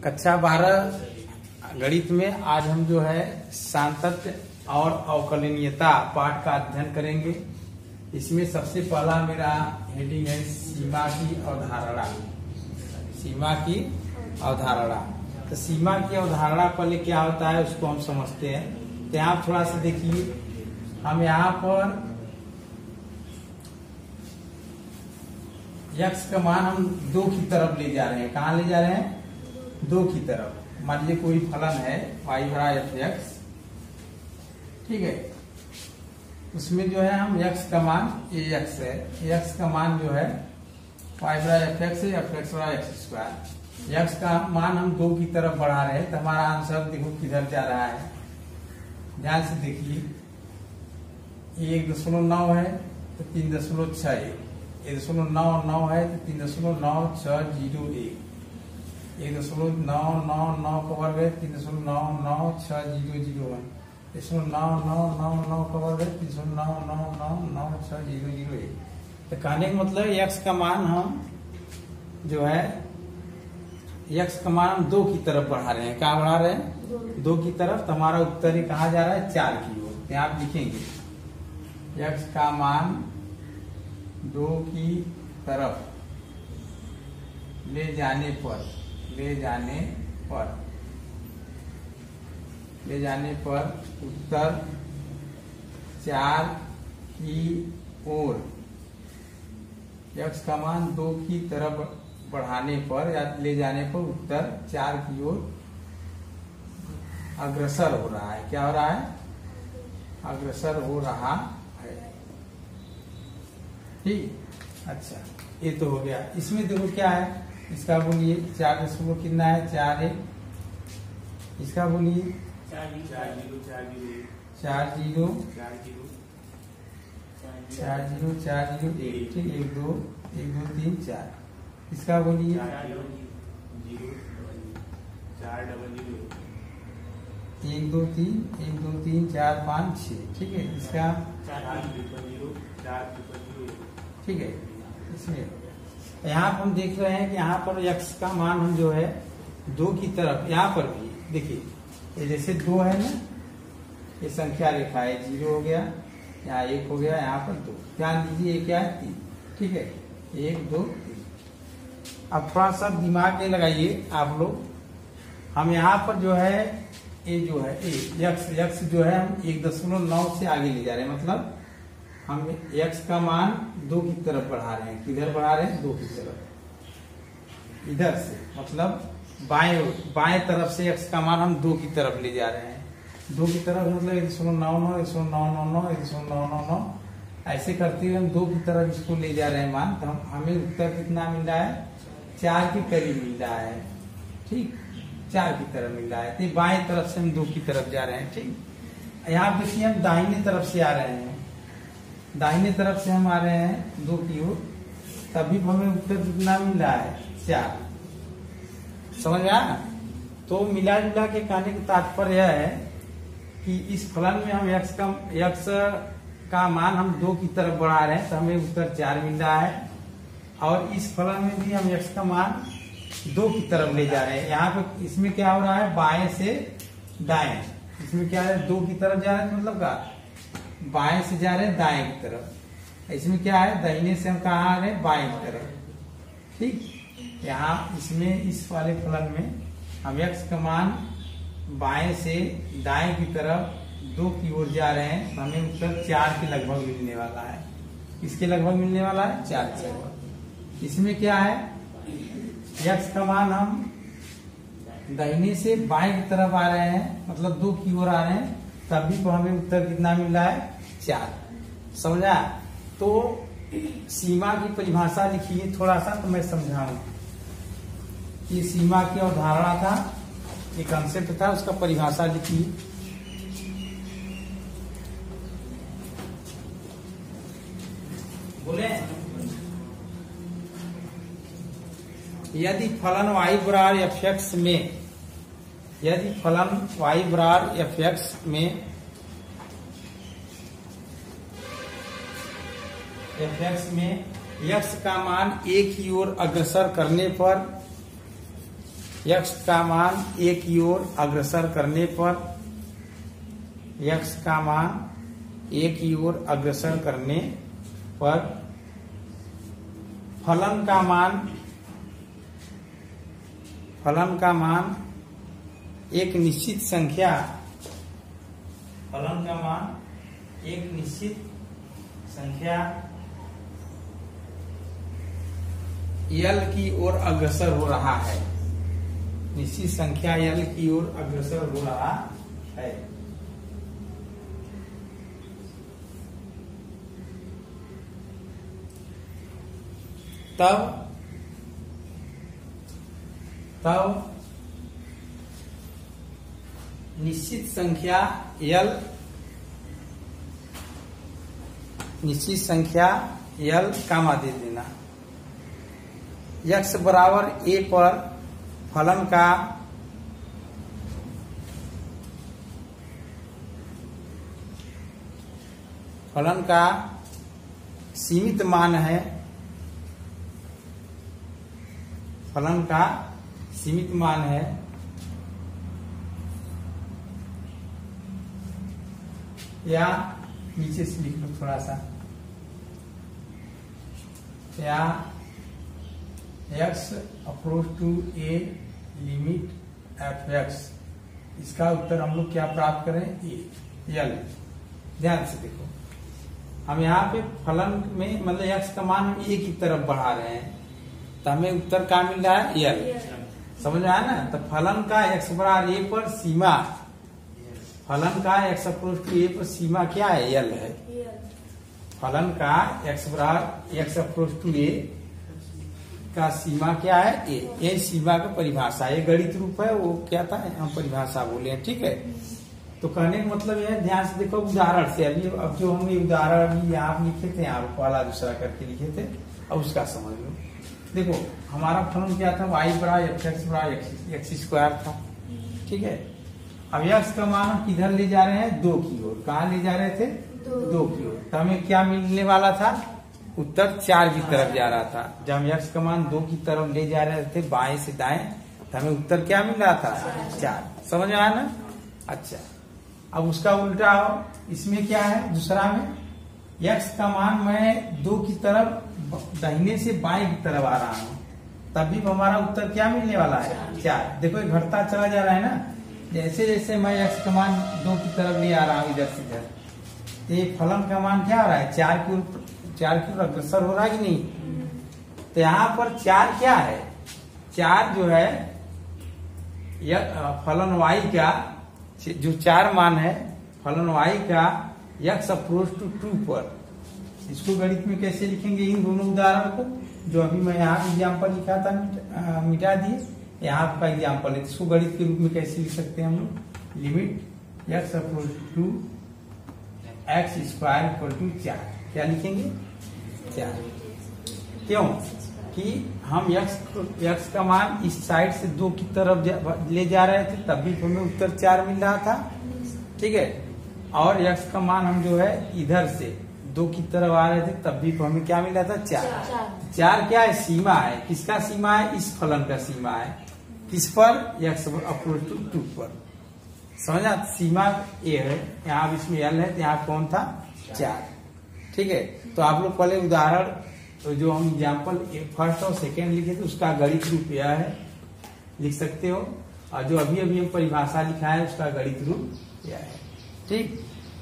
कक्षा 12 गणित में आज हम जो है सांतत्य और अवकलनीयता पाठ का अध्ययन करेंगे। इसमें सबसे पहला मेरा हेडिंग है सीमा की अवधारणा। सीमा की अवधारणा। तो सीमा की अवधारणा पहले क्या होता है उसको हम समझते हैं। तो यहाँ थोड़ा सा देखिए, हम यहाँ पर x का मान हम 2 की तरफ ले जा रहे हैं। कहाँ ले जा रहे हैं? 2 की तरफ। मान लीजिए कोई फलन है y बराबर f(x), ठीक है। उसमें जो है हम x का मान ax है, x का मान जो है y बराबर f(x) है, f(x) बराबर x²। x का मान हम 2 की तरफ बढ़ा रहे हैं तो हमारा आंसर देखो किधर जा रहा है। ध्यान से देखिए, 1.9 है तो 3.61, 1.99 है तो 3.9601, 1.999 का वर्ग है 3.996001, 1.9999 का वर्ग है 3.99996001। तो कहने का मतलब x का मान हम जो है x का मान हम 2 की तरफ बढ़ा रहे हैं। कहाँ बढ़ा रहे हैं? 2 की तरफ। तो हमारा उत्तर ही कहाँ जा रहा है? 4 की ओर। तो आप लिखेंगे x का मान 2 की तरफ ले जाने पर उत्तर 4 की ओर। x का मान 2 की तरफ बढ़ाने पर या ले जाने पर उत्तर 4 की ओर अग्रसर हो रहा है। क्या हो रहा है? अग्रसर हो रहा है। ठीक, अच्छा, ये तो हो गया। इसमें देखो क्या है, इसका बोलिए 4 कितना है? 4 1। इसका बोलिए 4 0 4 0 1, ठीक, 1 2 3 4। इसका बोलिए 1 2 3 4 5 6, ठीक है। इसका ठीक है। इसमें यहाँ पर हम देख रहे हैं कि यहाँ पर x का मान हम जो है 2 की तरफ, यहाँ पर भी देखिए ये जैसे 2 है ना, ये संख्या रेखा है, 0 हो गया, यहाँ 1 हो गया, यहाँ पर 2। ध्यान दीजिए ये क्या है? 3, ठीक है। 1 2 3। अब थोड़ा सा दिमाग में लगाइए आप लोग। हम यहाँ पर जो है ये जो है x जो है हम 1.9 से आगे ले जा रहे हैं। मतलब हम x का मान 2 की तरफ बढ़ा रहे हैं। किधर बढ़ा रहे हैं? 2 की तरफ। इधर से मतलब बाएं तरफ से x का मान हम 2 की तरफ ले जा रहे हैं। 2 की तरफ मतलब 1.99 1.999 1.999 ऐसे करते हुए हम 2 की तरफ इसको ले जा रहे हैं मान। तो हमें उत्तर कितना मिल रहा है? 4 के करीब मिल रहा है। ठीक, 4 की तरफ मिल रहा है। तो बाएं तरफ से हम 2 की तरफ जा रहे हैं। ठीक, यहाँ देखिए हम दाहिने तरफ से आ रहे हैं। दाहिने तरफ से हम आ रहे हैं 2 की ओर, तभी हमें उत्तर कितना मिल रहा है? 4। समझ आया? तो मिला जुला के कहने का तात्पर्य यह है कि इस फलन में हम x का मान हम 2 की तरफ बढ़ा रहे हैं तो हमें उत्तर 4 मिल रहा है। और इस फलन में भी हम x का मान 2 की तरफ ले जा रहे हैं। यहाँ पे इसमें क्या हो रहा है? बाएं से दाएं। इसमें क्या है? 2 की तरफ जा रहे हैं, मतलब का बाएं से जा रहे हैं दाएं की तरफ। इसमें क्या है? दाहिने से हम कहाँ आ रहे हैं? बाएं की तरफ। ठीक, यहाँ इसमें इस वाले फलन में हम x का मान बाएं से दाएं की तरफ 2 की ओर जा रहे हैं तो हमें उत्तर 4 के लगभग मिलने वाला है। किसके लगभग मिलने वाला है? 4 के लगभग। इसमें क्या है? x का मान हम दाहिने से बाएं की तरफ आ रहे हैं, मतलब 2 की ओर आ रहे हैं, तभी तो हमें उत्तर कितना मिल रहा है? 4। समझा? तो सीमा की परिभाषा लिखिए थोड़ा सा, तो मैं समझाऊं। ये सीमा की अवधारणा था, ये कंसेप्ट था, उसका परिभाषा लिखिए। बोले यदि फलन y बराबर f(x) में, यदि फलन y बराबर f(x) में f(x) में x का मान एक ही ओर अग्रसर करने पर यक्स का मान ए की ओर अग्रसर करने पर, यक्स का मान ए की ओर अग्रसर करने पर फलन का मान एक निश्चित संख्या, फलन का मान एक निश्चित संख्या यल की ओर अग्रसर हो रहा है, निश्चित संख्या यल की ओर अग्रसर हो रहा है। तब निश्चित संख्या यल कामा दे देना, यक्स बराबर ए पर फलन का सीमित मान है, फलन का सीमित मान है या नीचे से लिख लो थोड़ा सा, या x approach to a limit f x, इसका उत्तर हम लोग क्या प्राप्त करें, ए यल। ध्यान से देखो, हम यहाँ पे फलन में मतलब x का मान हम ए की तरफ बढ़ा रहे हैं, तो हमें उत्तर क्या मिल रहा है, यल। समझ में आया ना। तो फलन का x बराबर ए पर सीमा, फलन का x अप्रोच टू ए पर सीमा क्या है, यल है। फलन का x बराबर x अप्रोच टू ए का सीमा क्या है, ए। ये सीमा का परिभाषा, ये गणित रूप है, वो क्या था हम परिभाषा बोले हैं, ठीक है। तो कहने का मतलब यह, ध्यान से देखो उदाहरण से, अभी अब जो हमने उदाहरण अभी यहाँ लिखे थे, यहाँ पहला दूसरा करके लिखे थे, अब उसका समझ लो। देखो हमारा फलन क्या था, y बराबर एफ एक्स बराबर एक्स स्क्वायर था, ठीक है। अब यक्स का मान हम किधर ले जा रहे हैं, 2 की ओर। कहाँ ले जा रहे थे, 2 की ओर। तो हमें क्या मिलने वाला था, उत्तर 4 की तरफ जा रहा था। जब हम यक्स का मान 2 की तरफ ले जा रहे थे बाएं से दाएं, तो हमें उत्तर क्या मिल रहा था, 4। समझ में आया ना। अच्छा, अब उसका उल्टा इसमें क्या है, दूसरा में यक्स का मान मैं 2 की तरफ दाहिने से बाएं की तरफ आ रहा हूँ, तब भी हमारा उत्तर क्या मिलने वाला है, 4। देखो ये घटता चला जा रहा है ना, जैसे जैसे मैं x का मान 2 की तरफ ले आ रहा हूँ इधर से इधर, तो ये फलन का मान क्या हो रहा है, 4 की ओर अग्रसर हो रहा है कि नहीं। तो यहाँ पर 4 क्या है, 4 जो है फलन y का जो 4 मान है, फलन y का x अप्रोच टू 2 पर, इसको गणित में कैसे लिखेंगे, इन दोनों उदाहरण को जो अभी मैं यहाँ एग्जाम्पल लिखा था मिटा दिए, यहाँ आपका एग्जाम्पल है, इसको गणित के रूप में कैसे लिख सकते हैं हम लोग, limit x approach to x square equal to 4। क्या लिखेंगे, 4। क्यों कि हम x का मान इस साइड से 2 की तरफ ले जा रहे थे, तब भी हमें उत्तर 4 मिल रहा था, ठीक है। और x का मान हम जो है इधर से 2 की तरफ आ रहे थे, तब भी हमें क्या मिल रहा था, 4। 4 क्या है, सीमा है। किसका सीमा है, इस फलन का सीमा है। किस पर, x अप्रोच टू 2 पर। समझा, सीमा ए है, यहाँ इसमें l है, तो यहाँ कौन था, 4। ठीक है। तो आप लोग पहले उदाहरण तो जो हम एग्जाम्पल फर्स्ट और सेकेंड लिखे थे, उसका गणित रूप यह है, लिख सकते हो। और जो अभी अभी हम परिभाषा लिखा है, उसका गणित रूप यह है। ठीक,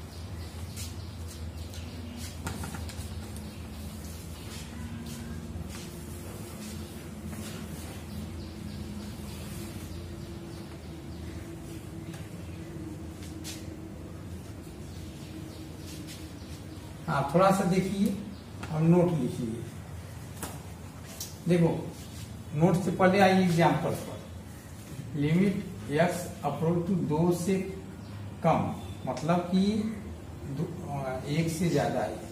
हाँ, थोड़ा सा देखिए और नोट लिखिए। देखो नोट से पहले आइए एग्जाम्पल पर। लिमिट x अप्रोच टू 2 से कम, मतलब कि 1 से ज्यादा है,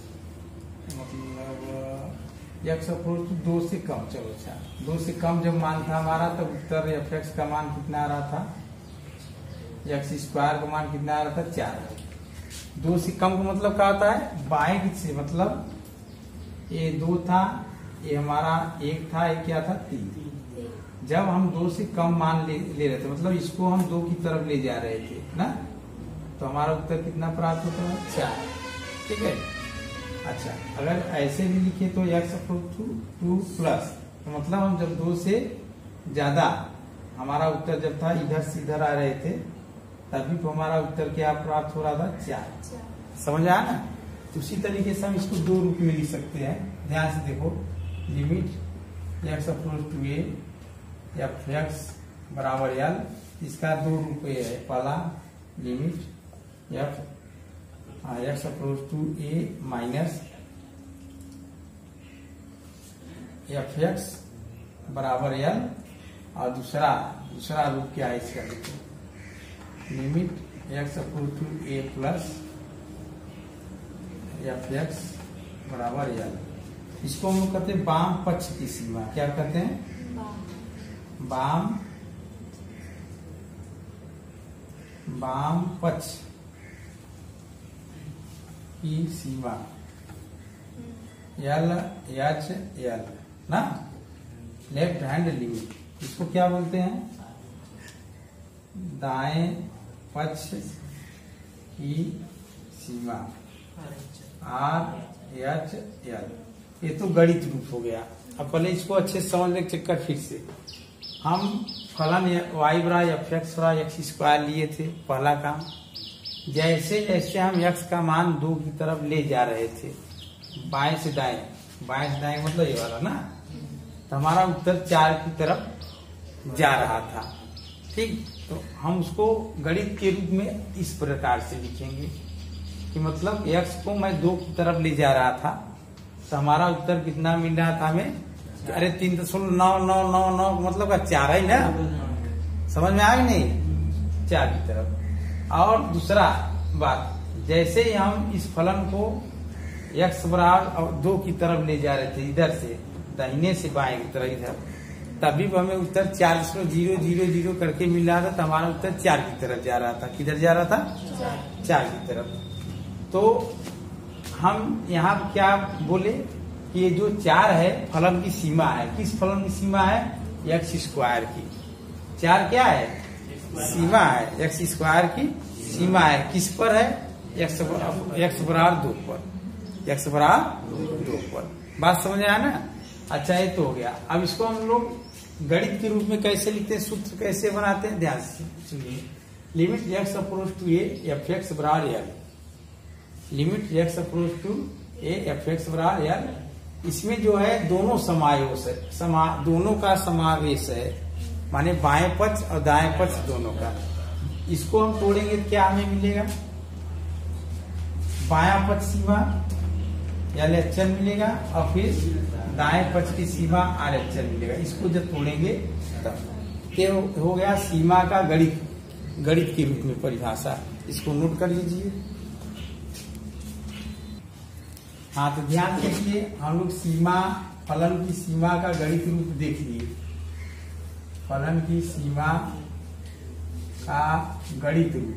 मतलब x अप्रोच टू 2 से कम। चलो अच्छा, 2 से कम जब मान था हमारा, तब उत्तर f(x) का मान कितना आ रहा था, x स्क्वायर का मान कितना आ रहा था, 4। 2 से कम का मतलब क्या होता है, बाएं की से, मतलब ये 2 था, ये हमारा 1 था, ये क्या था, 3। जब हम 2 से कम मान ले रहे थे, मतलब इसको हम 2 की तरफ ले जा रहे थे ना, तो हमारा उत्तर कितना प्राप्त होता है? 4। ठीक है। अच्छा, अगर ऐसे भी लिखे तो x अप्रोच टू 2 प्लस, तो मतलब हम जब 2 से ज्यादा, हमारा उत्तर जब था इधर से इधर आ रहे थे, तभी तो हमारा उत्तर क्या प्राप्त हो रहा था? 4। समझ आया ना? तो उसी तरीके से हम इसको 2 रूप में लिख सकते हैं। ध्यान से देखो, limit x approach to a f x बराबर एल, इसका 2 रूप है। पहला limit x approach to a minus f x बराबर एल, और दूसरा रूप क्या है इसका? Limit x approach to a plus f x बराबर एल। इसको हम लोग कहते हैं वाम पक्ष की सीमा। क्या कहते हैं? वाम पक्ष की सीमा एल एच एल ना, लेफ्ट हैंड लिमिट। इसको क्या बोलते हैं? दाएं पक्ष की सीमा आर एच एल। ये तो गणित रूप हो गया। अब पहले इसको अच्छे से समझने के चक्कर फिर से हम फलन y बराबर एफ एक्स बराबर एक्स स्क्वायर लिए थे। पहला काम, जैसे जैसे हम x का मान 2 की तरफ ले जा रहे थे, बाएं से दाएं मतलब ये वाला ना, तो हमारा उत्तर 4 की तरफ जा रहा था। ठीक, तो हम उसको गणित के रूप में इस प्रकार से लिखेंगे कि मतलब x को मैं 2 की तरफ ले जा रहा था, तो हमारा उत्तर कितना मिल रहा था हमें? अरे 3.999 मतलब 4 है ना। समझ में आ गई नहीं? 4 की तरफ। और दूसरा बात, जैसे ही हम इस फलन को x बराबर 2 की तरफ ले जा रहे थे, इधर से दाहिने से बाएं की तरफ इधर, तभी हमें उत्तर 4.000 करके मिल रहा था। तो हमारा उत्तर 4 की तरफ जा रहा था। किधर जा रहा था? 4 की तरफ। तो हम यहाँ क्या बोले कि ये जो 4 है फलन की सीमा है। किस फलन की सीमा है? एक्स स्क्वायर की। 4 क्या है? सीमा है। एक्स स्क्वायर की सीमा है। किस पर है? एक्स बराबर 2 पर। एक्स बराबर 2 पर। बात समझ आया ना? अच्छा, ये तो हो गया। अब इसको हम लोग गणित के रूप में कैसे लिखते हैं, सूत्र कैसे बनाते हैं, ध्यान से सुनिए। Limit x approach to a f x बराबर L. Limit x approach to a f x बराबर एल। इसमें जो है दोनों समावेश है, दोनों का समावेश है, माने बाएं पक्ष और दाएं पक्ष दोनों का। इसको हम तोड़ेंगे तो क्या हमें मिलेगा? बायां पक्ष सीमा एल एच एल मिलेगा, और फिर दाएं पक्ष की सीमा आर एच एल मिलेगा। इसको जब तोड़ेंगे तब ये हो गया सीमा का गणित के रूप में परिभाषा। इसको नोट कर लीजिए। हाँ, तो ध्यान दीजिए, हम लोग फलन की सीमा का गणित रूप देख लिए। फलन की सीमा का गणित रूप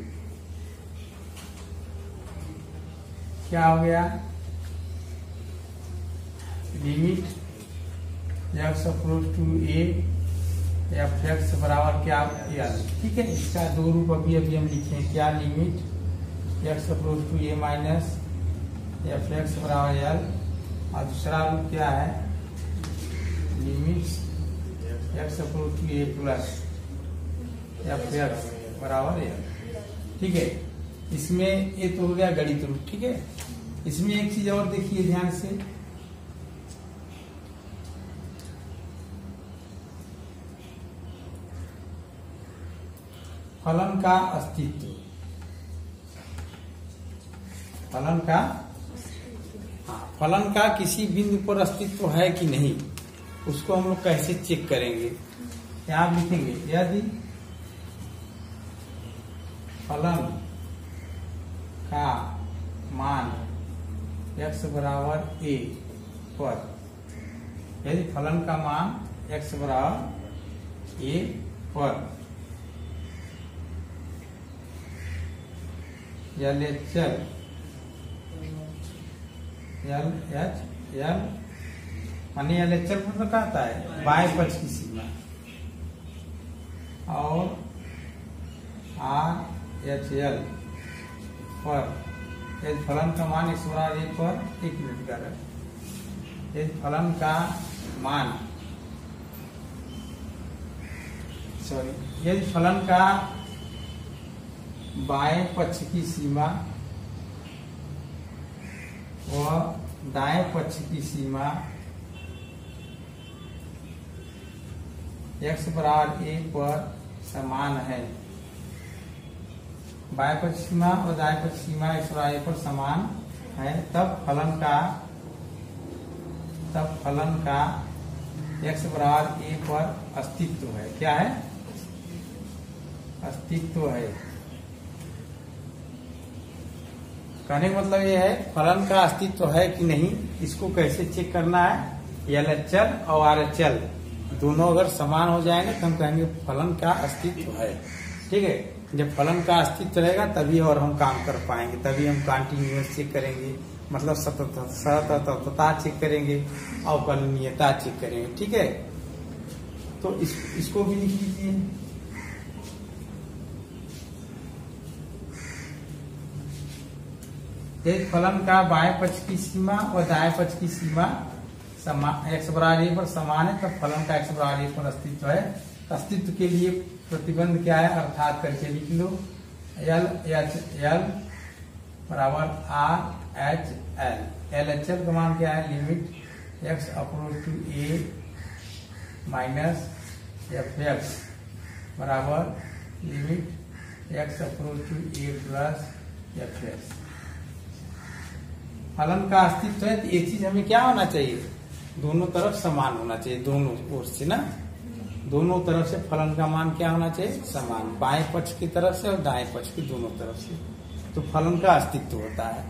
क्या हो गया? Limit x approach to a f x बराबर क्या? ठीक है, इसका 2 रूप अभी हम लिखे। क्या? Limit x approach to a minus f x बराबर एल, और दूसरा रूप क्या है? Limit x approach to a plus f x बराबर एल। ठीक है, इसमें ये तो हो गया गणित रूप। ठीक है, इसमें एक चीज और देखिए ध्यान से। फलन का अस्तित्व, फलन का किसी बिंदु पर अस्तित्व है कि नहीं, उसको हम लोग कैसे चेक करेंगे? यहाँ लिखेंगे, यदि फलन का मान x बराबर a पर, यदि फलन का मान x बराबर a पर एल एच एल मानी एल एच एल मतलब कहता है बाएं पक्ष की सीमा, और RHL पर यदि फलन का मान x बराबर 1 पर 1 मिनट का है, यदि फलन का मान यदि फलन का बाएं पक्ष की सीमा व दाएं पक्ष की सीमा x बराबर 1 पर समान है, बाएं पक्ष सीमा और दाएं पक्ष सीमा x बराबर 1 पर समान है, तब फलन का x बराबर 1 पर अस्तित्व है। क्या है? अस्तित्व है। कहने का मतलब ये है फलन का अस्तित्व है कि नहीं, इसको कैसे चेक करना है। LHL और RHL दोनों अगर समान हो जाएंगे तो हम कहेंगे फलन का अस्तित्व है। ठीक है, जब फलन का अस्तित्व रहेगा तभी और हम काम कर पाएंगे, तभी हम कंटिन्यूअस चेक करेंगे, मतलब सततता चेक करेंगे, अवकलनीयता चेक करेंगे। ठीक है, तो इसको भी लिख लीजिए। यदि फलन का बाएं पक्ष की सीमा और दाएं पक्ष की सीमा x बराबर 1 पर समान है, तब फलन का x बराबर 1 पर अस्तित्व है। अस्तित्व के लिए प्रतिबंध क्या है, अर्थात करके लिख लो LHL बराबर RHL। LHL का मान क्या है, limit x approach to a minus fx बराबर limit x approach to a plus fx। फलन का अस्तित्व है तो ये चीज हमें क्या होना चाहिए, दोनों तरफ समान होना चाहिए, दोनों ओर से ना, दोनों तरफ से फलन का मान क्या होना चाहिए, समान, बाएं पक्ष की तरफ से और दाएं पक्ष की दोनों तरफ से, तो फलन का अस्तित्व होता है।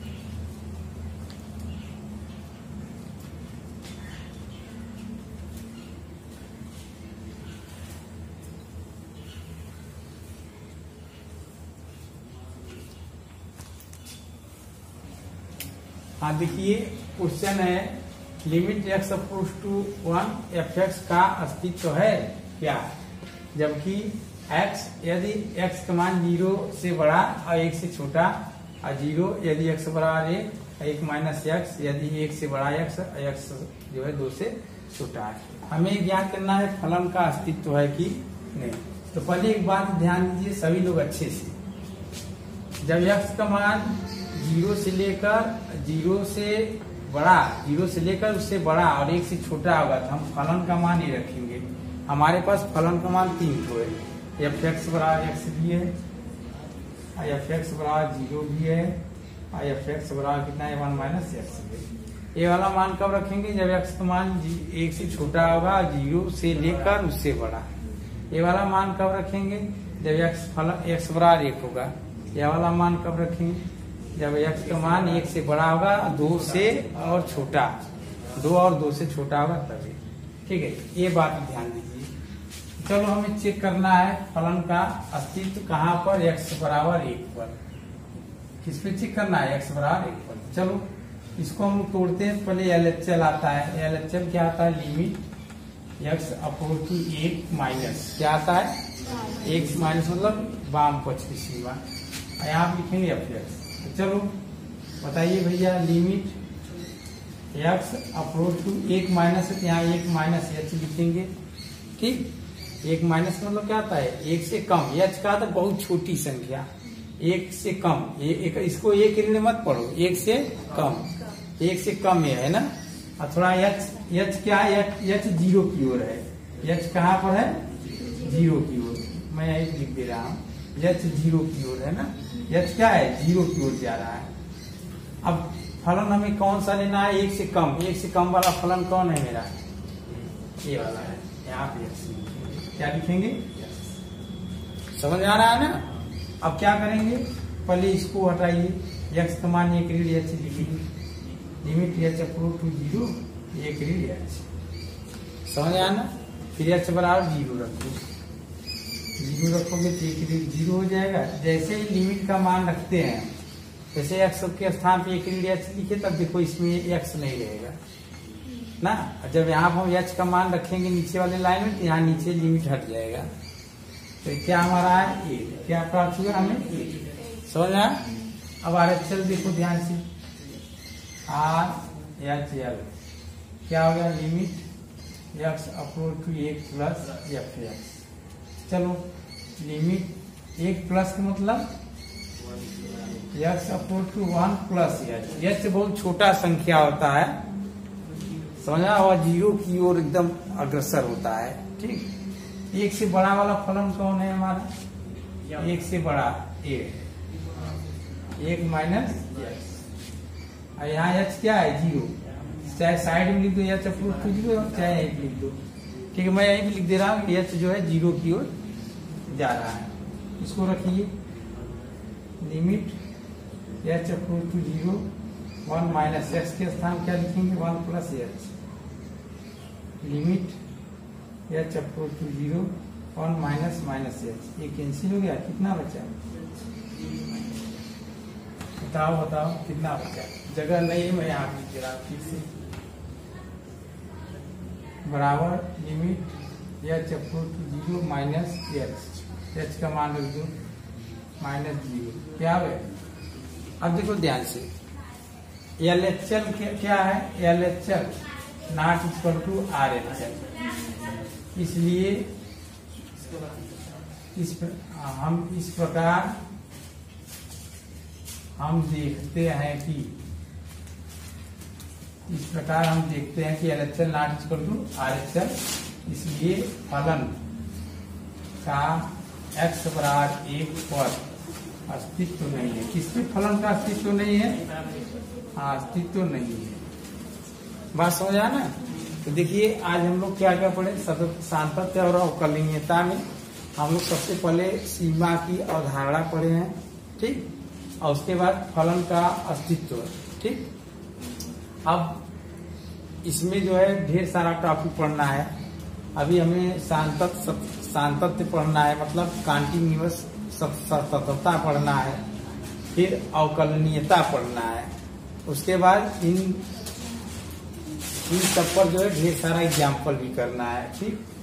हाँ देखिए, क्वेश्चन है limit x approach to 1 fx का अस्तित्व है क्या, जबकि x यदि x का मान 0 से बड़ा और 1 से छोटा, और 0 यदि x बराबर 1 माइनस x यदि 1 से बड़ा x और x जो है 2 से छोटा है। हमें ज्ञात करना है फलन का अस्तित्व है कि नहीं। तो पहले एक बात ध्यान दीजिए सभी लोग अच्छे से, जब x का मान 0 से लेकर 0 से बड़ा, 0 से लेकर उससे बड़ा और 1 से छोटा होगा तो हम फलन का मान ही रखेंगे। हमारे पास फलन का मान 3 तो है, fx बराबर x भी है, fx बराबर 0 भी है, fx बराबर कितना है 1 माइनस x भी। ये वाला मान कब रखेंगे, जब x का मान 1 से छोटा होगा, 0 से लेकर उससे बड़ा। ये वाला मान कब रखेंगे, जब x बराबर 1 होगा। यह वाला मान कब रखेंगे, जब x का मान 1 से बड़ा होगा, 2 से और छोटा, 2 और 2 से छोटा होगा तभी। ठीक है, ये बात ध्यान दीजिए। चलो हमें चेक करना है फलन का अस्तित्व कहाँ पर, x बराबर 1 पर। किस पे चेक करना है, x बराबर 1 पर। चलो इसको हम तोड़ते हैं। पहले LHL आता है, LHL क्या आता है, limit x approach to 1 minus क्या आता है, 1 माइनस मतलब वाम पक्ष की सीमा, यहाँ आप लिखेंगे fx। चलो बताइए भैया, limit x approach to 1 minus है, यहाँ 1 माइनस h लिखेंगे। ठीक, 1 माइनस मतलब क्या आता है, 1 से कम, h का तो बहुत छोटी संख्या, 1 से कम, इसको 1 ऋण मत पढ़ो, 1 से कम, 1 से कम है ना। और थोड़ा h क्या है, h 0 की ओर है, h कहाँ पर है, 0 की ओर, मैं यही लिख दे रहा हूँ, h 0 की ओर है ना, h क्या है, 0 की ओर जा रहा है। अब फलन हमें कौन सा लेना है, 1 से कम, 1 से कम वाला फलन कौन है मेरा, ये वाला है, यहाँ पे क्या लिखेंगे, समझ आ रहा है ना। अब क्या करेंगे, पहले इसको हटाइए, x का मान 1 ऋण h लिखेंगे, लिमिट h अप्रोच टू 0 1 ऋण h, समझ आना। फिर h बराबर 0 रखो, 0 रखोगे तो 1 ऋण 0 हो जाएगा। जैसे ही लिमिट का मान रखते हैं, जैसे x के स्थान पे 1 ऋण h लिखे, तब देखो इसमें x नहीं रहेगा ना। जब यहाँ हम h का मान रखेंगे नीचे वाले लाइन में, तो यहाँ नीचे लिमिट हट जाएगा, तो क्या हमारा है 8, क्या प्राप्त हुआ हमें 8। समझ आया? अब RHL देखो ध्यान से, RHL क्या हो गया, limit x approach to 1 plus fx। चलो लिमिट 1 प्लस का मतलब x approach to 1 plus h से बहुत छोटा संख्या होता है, समझा, और 0 की ओर एकदम अग्रसर होता है। ठीक, 1 से बड़ा वाला फलन कौन है हमारा, 1 से बड़ा 1 माइनस x, और यहाँ h क्या है 0, चाहे साइड में लिख दो h अप्रोच टू 0, चाहे यहीं लिख दो। ठीक है, मैं यहीं भी लिख दे रहा हूँ h जो है 0 की ओर जा रहा है। इसको रखिए, limit h approach to 0 1 minus x के स्थान क्या लिखेंगे 1 plus h, limit h approach to 0 1 minus minus h, ये कैंसिल हो गया, कितना बचा, बताओ कितना बचा, जगह नहीं है मैं यहाँ लिख रहा हूँ, ठीक से बराबर limit h approach to 0 minus h का मान रख दो -0, क्या है। अब देखो ध्यान से, LHL क्या है, LHL not equal to RHL, इसलिए हम इस प्रकार हम देखते हैं कि LHL not equal to RHL, इसलिए फलन का x बराबर 1 पर अस्तित्व नहीं है। किसके फलन का अस्तित्व नहीं है, अस्तित्व नहीं है। बात समझ आया ना? तो देखिए आज हम लोग क्या क्या पढ़े, सांतत्य और अवकलनीयता में हम लोग सबसे पहले सीमा की अवधारणा पढ़े हैं, ठीक, और उसके बाद फलन का अस्तित्व। ठीक, अब इसमें जो है ढेर सारा टॉपिक पढ़ना है। अभी हमें सांतत्य पढ़ना है, मतलब कॉन्टिन्यूअस सततता पढ़ना है, फिर अवकलनीयता पढ़ना है, उसके बाद इन सब पर जो है ढेर सारा एग्जाम्पल भी करना है। ठीक,